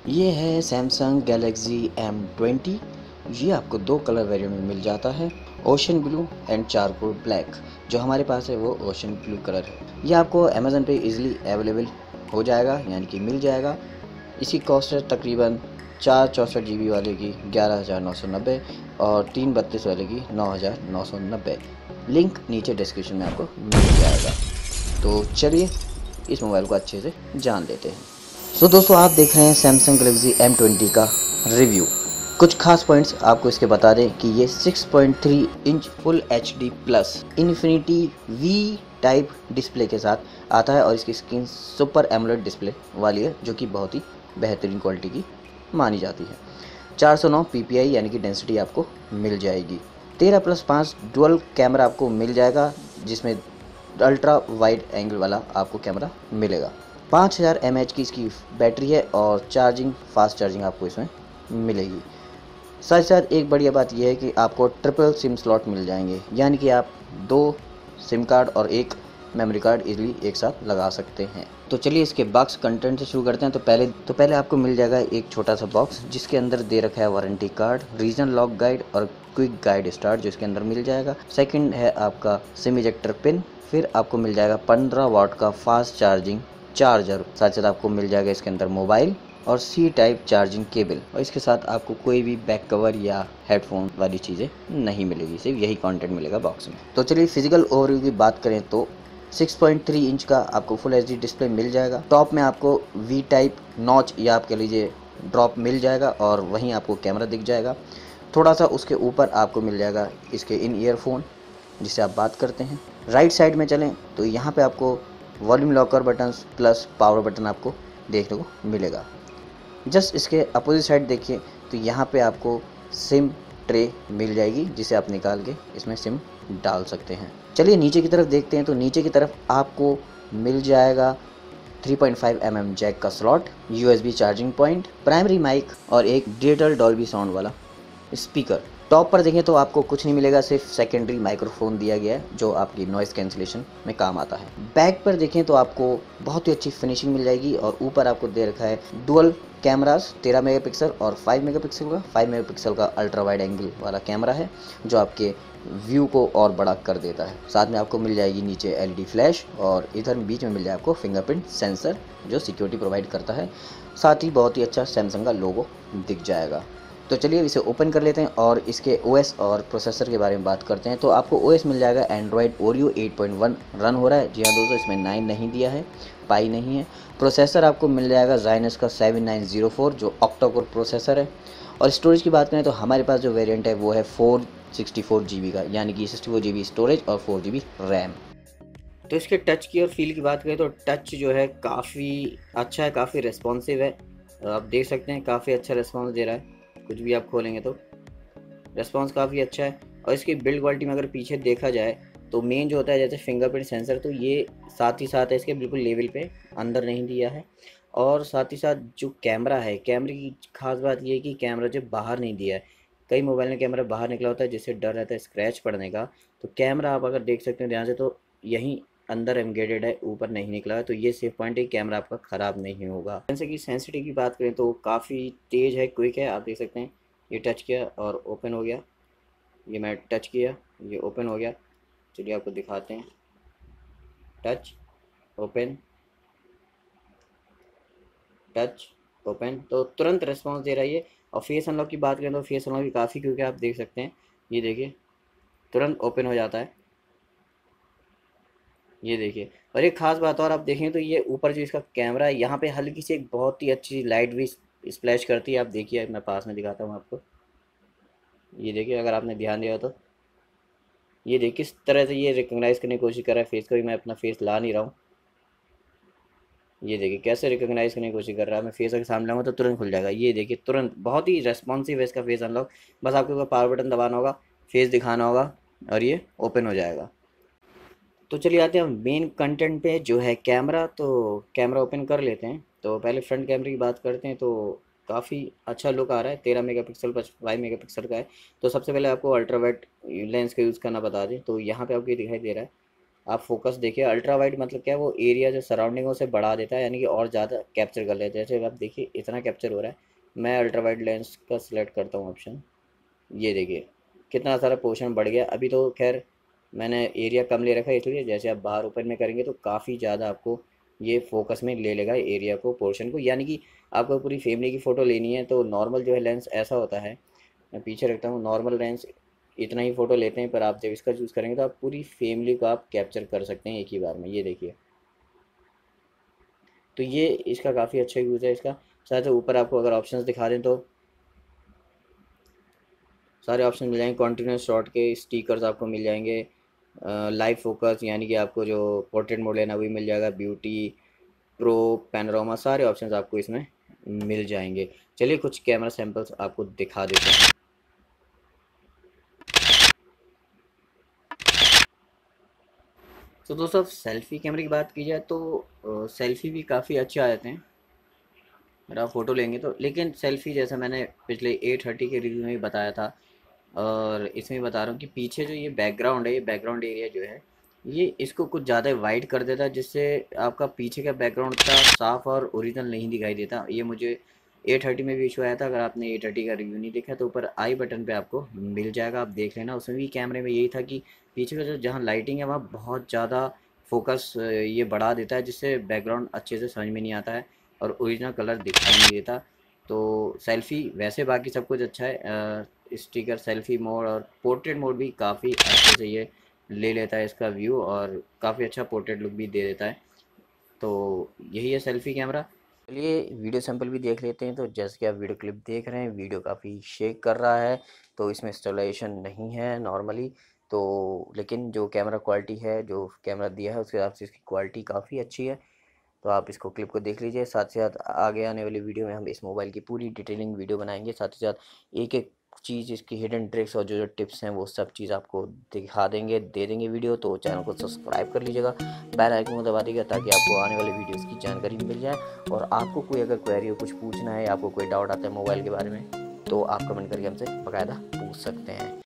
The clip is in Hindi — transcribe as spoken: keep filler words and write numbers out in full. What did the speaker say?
ये है सैमसंग गैलेक्सी एम ट्वेंटी। ये आपको दो कलर वेरिएंट में मिल जाता है, ocean blue and charcoal black. जो हमारे पास है वो ओशन ब्लू कलर है। ये आपको अमेज़न पे इजीली अवेलेबल हो जाएगा, यानी कि मिल जाएगा। इसकी कॉस्ट है तकरीबन चार चौंसठ जी बी वाले की ग्यारह हज़ार नौ सौ नब्बे और तीन बत्तीस वाले की नौ हज़ार नौ सौ नब्बे। लिंक नीचे डिस्क्रिप्शन में आपको मिल जाएगा। तो चलिए इस मोबाइल को अच्छे से जान लेते हैं। सो so, दोस्तों आप देख रहे हैं सैमसंग गैलेक्सी एम ट्वेंटी का रिव्यू। कुछ खास पॉइंट्स आपको इसके बता दें कि ये six point three inch full H D plus infinity V type display के साथ आता है और इसकी स्क्रीन सुपर एमोलेड डिस्प्ले वाली है, जो कि बहुत ही बेहतरीन क्वालिटी की मानी जाती है। चार सौ नौ पी पी आई यानी कि डेंसिटी आपको मिल जाएगी। तेरह प्लस पाँच डुअल कैमरा आपको मिल जाएगा, जिसमें अल्ट्रा वाइड एंगल वाला आपको कैमरा मिलेगा। पाँच हज़ार एम एच की इसकी बैटरी है और चार्जिंग फास्ट चार्जिंग आपको इसमें मिलेगी। साथ ही साथ एक बढ़िया बात यह है कि आपको ट्रिपल सिम स्लॉट मिल जाएंगे, यानी कि आप दो सिम कार्ड और एक मेमोरी कार्ड इजीली एक साथ लगा सकते हैं। तो चलिए इसके बॉक्स कंटेंट से शुरू करते हैं। तो पहले तो पहले आपको मिल जाएगा एक छोटा सा बॉक्स, जिसके अंदर दे रखा है warranty card, region lock guide और क्विक गाइड स्टार्ट जो इसके अंदर मिल जाएगा। सेकंड है आपका सिम इजेक्टर पिन। फिर आपको मिल जाएगा पंद्रह वाट का फास्ट चार्जिंग चार्जर। साथ साथ आपको मिल जाएगा इसके अंदर मोबाइल और सी टाइप चार्जिंग केबल, और इसके साथ आपको कोई भी बैक कवर या हेडफोन वाली चीज़ें नहीं मिलेगी, सिर्फ यही कंटेंट मिलेगा बॉक्स में। तो चलिए फिजिकल ओवरव्यू की बात करें तो सिक्स पॉइंट थ्री इंच का आपको फुल एच डी डिस्प्ले मिल जाएगा। टॉप में आपको वी टाइप नॉच या आप कह लीजिए ड्रॉप मिल जाएगा और वहीं आपको कैमरा दिख जाएगा। थोड़ा सा उसके ऊपर आपको मिल जाएगा इसके इन ईयरफोन, जिससे आप बात करते हैं। राइट साइड में चलें तो यहाँ पे आपको volume locker button plus power button आपको देखने को मिलेगा। जस्ट इसके अपोजिट साइड देखिए तो यहाँ पे आपको सिम ट्रे मिल जाएगी, जिसे आप निकाल के इसमें सिम डाल सकते हैं। चलिए नीचे की तरफ देखते हैं। तो नीचे की तरफ आपको मिल जाएगा three point five M M jack का slot, U S B charging point, primary mic और एक डिजिटल डॉल्बी साउंड वाला स्पीकर। टॉप पर देखें तो आपको कुछ नहीं मिलेगा, सिर्फ सेकेंडरी माइक्रोफोन दिया गया है जो आपकी नॉइज़ कैंसिलेशन में काम आता है। बैक पर देखें तो आपको बहुत ही अच्छी फिनिशिंग मिल जाएगी और ऊपर आपको दे रखा है डुअल कैमरास तेरह मेगापिक्सल और पाँच मेगापिक्सल का पाँच मेगापिक्सल का अल्ट्रा वाइड एंगल वाला कैमरा है, जो आपके व्यू को और बड़ा कर देता है। साथ में आपको मिल जाएगी नीचे एल ई डी फ्लैश और इधर बीच में मिल जाए आपको फिंगरप्रिंट सेंसर जो सिक्योरिटी प्रोवाइड करता है। साथ ही बहुत ही अच्छा सैमसंग का लोगो दिख जाएगा। तो चलिए इसे ओपन कर लेते हैं और इसके ओ एस और प्रोसेसर के बारे में बात करते हैं। तो आपको ओ एस मिल जाएगा Android Oreo eight point one run हो रहा है। जी हाँ दोस्तों, इसमें नाइन नहीं दिया है, पाई नहीं है। प्रोसेसर आपको मिल जाएगा ज़ाइनस का सेवन नाइन ज़ीरो फोर जो ऑक्टा कोर प्रोसेसर है। और स्टोरेज की बात करें तो हमारे पास जो वेरिएंट है वो है four sixty four G B का, यानी कि sixty four G B storage और फोर जी बी रैम। तो इसके टच की और फील की बात करें तो टच जो है काफ़ी अच्छा है, काफ़ी रिस्पॉन्सिव है। आप देख सकते हैं काफ़ी अच्छा रिस्पॉन्स दे रहा है, कुछ भी आप खोलेंगे तो रिस्पॉन्स काफ़ी अच्छा है। और इसकी बिल्ड क्वालिटी में अगर पीछे देखा जाए तो मेन जो होता है जैसे फिंगरप्रिंट सेंसर, तो ये साथ ही साथ है इसके बिल्कुल लेवल पे अंदर नहीं दिया है। और साथ ही साथ जो कैमरा है, कैमरे की खास बात ये है कि कैमरा जो बाहर नहीं दिया है। कई मोबाइल में कैमरा बाहर निकला होता है जिससे डर रहता है स्क्रैच पड़ने का, तो कैमरा आप अगर देख सकते हैं ध्यान से तो यहीं अंदर एम्बेडेड है, ऊपर नहीं निकला है। तो ये सेफ पॉइंट है, कैमरा आपका ख़राब नहीं होगा। जैसे कि सेंसिटिव की बात करें तो काफ़ी तेज़ है, क्विक है। आप देख सकते हैं ये टच किया और ओपन हो गया, ये मैं टच किया ये ओपन हो गया। चलिए आपको दिखाते हैं, टच ओपन टच ओपन, तो तुरंत रिस्पांस दे रहा है ये। और फेस अनलॉक की बात करें तो फेस अनलॉक भी काफ़ी क्योंकि आप देख सकते हैं ये देखिए तुरंत ओपन हो जाता है, ये देखिए। और एक खास बात और आप देखें तो ये ऊपर जो इसका कैमरा है यहाँ पे हल्की सी एक बहुत ही अच्छी लाइट भी स्प्लैश करती है। आप देखिए, मैं पास में दिखाता हूँ आपको, ये देखिए अगर आपने ध्यान दिया तो ये देखिए किस तरह से ये रिकॉग्नाइज करने की कोशिश कर रहा है फेस को भी। मैं अपना फेस ला नहीं रहा हूँ, ये देखिए कैसे रिकॉग्नाइज करने की कोशिश कर रहा है। मैं फेस के सामने लाऊंगा तो तुरंत खुल जाएगा, ये देखिए तुरंत। बहुत ही रेस्पॉन्सिव है इसका फेस अनलॉक। बस आपको ऊपर पावर बटन दबाना होगा, फेस दिखाना होगा और ये ओपन हो जाएगा। तो चलिए आते हैं मेन कंटेंट पे जो है कैमरा। तो कैमरा ओपन कर लेते हैं। तो पहले फ्रंट कैमरे की बात करते हैं तो काफ़ी अच्छा लुक आ रहा है। तेरह मेगापिक्सल प्लस फाइव मेगापिक्सल का है। तो सबसे पहले आपको अल्ट्रा वाइड लेंस का यूज़ करना बता दें तो यहाँ पे आपको ये दिखाई दे रहा है आप फोकस देखिए, अल्ट्रा वाइड मतलब क्या है, वो एरिया जो सराउंडिंग से बढ़ा देता है, यानी कि और ज़्यादा कैप्चर कर लेता है। जैसे आप देखिए इतना कैप्चर हो रहा है। मैं अल्ट्रा वाइड लेंस का सिलेक्ट करता हूँ ऑप्शन, ये देखिए कितना सारा पोर्शन बढ़ गया। अभी तो खैर मैंने एरिया कम ले रखा है, इसलिए जैसे आप बाहर ओपन में करेंगे तो काफ़ी ज़्यादा आपको ये फोकस में ले लेगा एरिया को, पोर्शन को। यानी कि आपको पूरी फैमिली की फ़ोटो लेनी है तो नॉर्मल जो है लेंस ऐसा होता है, मैं पीछे रखता हूँ, नॉर्मल लेंस इतना ही फ़ोटो लेते हैं, पर आप जब इसका चूज़ करेंगे तो आप पूरी फैमिली को आप कैप्चर कर सकते हैं एक ही बार में। ये देखिए, तो ये इसका काफ़ी अच्छा यूज़ है इसका। साथ ही ऊपर आपको अगर ऑप्शंस दिखा दें तो सारे ऑप्शन मिल जाएंगे। कॉन्टिन्यूस शॉट के स्टिकर्स आपको मिल जाएंगे, लाइव फोकस यानी कि आपको जो पोर्ट्रेट मोड लेना वही मिल जाएगा, ब्यूटी, प्रो, पैनोरामा, सारे ऑप्शंस आपको इसमें मिल जाएंगे। चलिए कुछ कैमरा सैंपल्स आपको दिखा देते हैं। तो दोस्तों सेल्फ़ी कैमरे की बात की जाए तो सेल्फ़ी भी काफ़ी अच्छे आ जाते हैं अगर आप फ़ोटो लेंगे तो। लेकिन सेल्फ़ी जैसा मैंने पिछले ए थर्टी के रिव्यू में भी बताया था और इसमें बता रहा हूँ कि पीछे जो ये बैकग्राउंड है, ये बैकग्राउंड एरिया जो है, ये इसको कुछ ज़्यादा वाइड कर देता है, जिससे आपका पीछे का बैकग्राउंड इतना साफ और ओरिजिनल नहीं दिखाई देता। ये मुझे ए थर्टी में भी इशू आया था। अगर आपने ए थर्टी का रिव्यू नहीं देखा तो ऊपर आई बटन पे आपको मिल जाएगा, आप देख लेना। उसमें भी कैमरे में यही था कि पीछे का जो जहाँ लाइटिंग है वहाँ बहुत ज़्यादा फोकस ये बढ़ा देता है, जिससे बैकग्राउंड अच्छे से समझ में नहीं आता है और ओरिजिनल कलर दिखाई नहीं देता। तो सेल्फ़ी वैसे बाकी सब कुछ अच्छा है, स्टिकर, सेल्फ़ी मोड और पोर्ट्रेट मोड भी काफ़ी अच्छे से ये ले लेता है इसका व्यू, और काफ़ी अच्छा पोर्ट्रेट लुक भी दे देता है। तो यही है सेल्फ़ी कैमरा। चलिए वीडियो सैंपल भी देख लेते हैं। तो जैसे कि आप वीडियो क्लिप देख रहे हैं, वीडियो काफ़ी शेक कर रहा है, तो इसमें स्टेबलाइजेशन नहीं है नॉर्मली। तो लेकिन जो कैमरा क्वालिटी है, जो कैमरा दिया है उसके हिसाब से इसकी क्वालिटी काफ़ी अच्छी है। तो आप इसको क्लिप को देख लीजिए। साथ ही साथ आगे आने वाली वीडियो में हम इस मोबाइल की पूरी डिटेलिंग वीडियो बनाएंगे। साथ ही साथ एक एक चीज़, इसकी हिडन ट्रिक्स और जो जो टिप्स हैं वो सब चीज़ आपको दिखा देंगे, दे देंगे वीडियो। तो चैनल को सब्सक्राइब कर लीजिएगा, बेल आइकन को दबा दीजिएगा ताकि आपको आने वाले वीडियोस की जानकारी मिल जाए। और आपको कोई अगर क्वेरी हो, कुछ पूछना है, आपको कोई डाउट आता है मोबाइल के बारे में, तो आप कमेंट करके हमसे बाकायदा पूछ सकते हैं।